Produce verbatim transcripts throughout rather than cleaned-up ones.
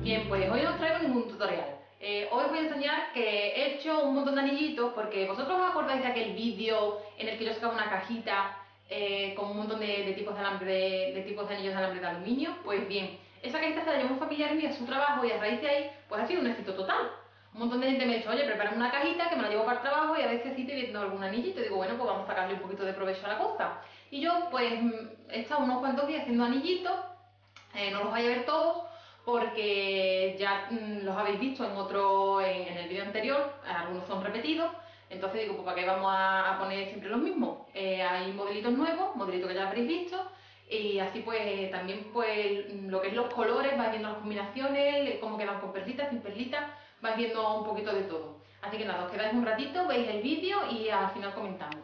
Bien, pues hoy no os traigo ningún tutorial. Eh, hoy os voy a enseñar que he hecho un montón de anillitos porque vosotros os acordáis de aquel vídeo en el que yo sacaba una cajita eh, con un montón de, de tipos de alambre de, de tipos de anillos de alambre de aluminio. Pues bien, esa cajita se la llevó un familiar mío a su trabajo y a raíz de ahí pues ha sido un éxito total. Un montón de gente me ha dicho, oye, prepara una cajita que me la llevo para el trabajo y a veces sí te viendo algún anillito y digo, bueno, pues vamos a sacarle un poquito de provecho a la cosa. Y yo pues he estado unos cuantos días haciendo anillitos, eh, no los vais a ver todos porque ya mmm, los habéis visto en otro, en, en el vídeo anterior, algunos son repetidos, entonces digo, pues para qué vamos a, a poner siempre los mismos. Eh, hay modelitos nuevos, modelitos que ya habréis visto, y así pues también pues lo que es los colores, vais viendo las combinaciones, cómo quedan con perlitas, sin perlitas, vais viendo un poquito de todo. Así que nada, os quedáis un ratito, veis el vídeo y al final comentamos.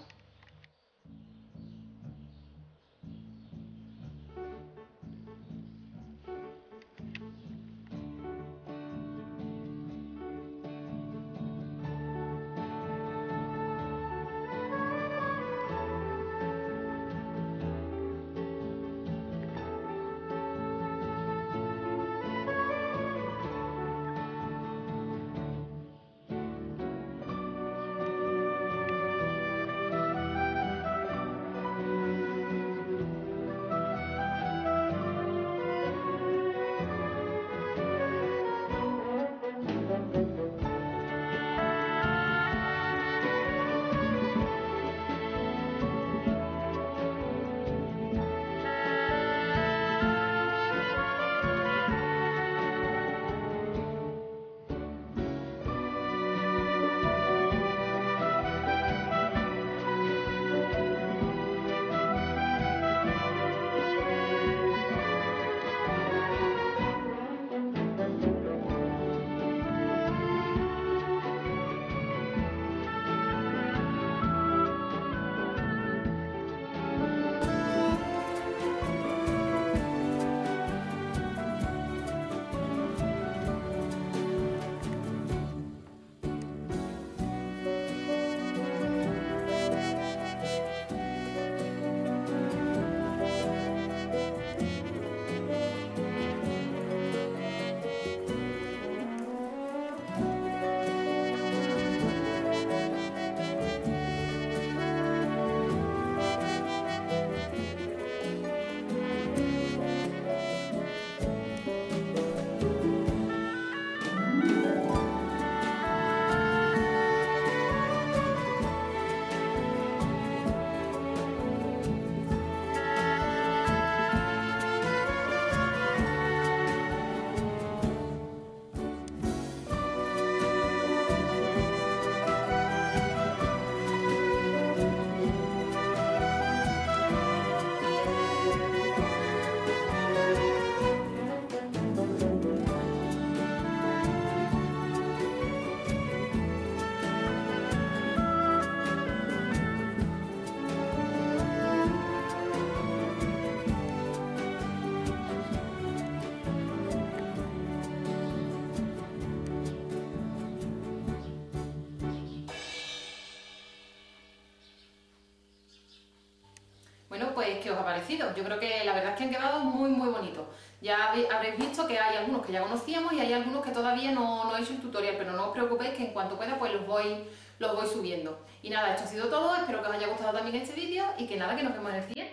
Bueno, pues, ¿qué os ha parecido? Yo creo que la verdad es que han quedado muy muy bonitos. Ya habréis visto que hay algunos que ya conocíamos y hay algunos que todavía no, no he hecho el tutorial, pero no os preocupéis que en cuanto pueda pues los voy, los voy subiendo. Y nada, esto ha sido todo, espero que os haya gustado también este vídeo y que nada, que nos vemos en el siguiente.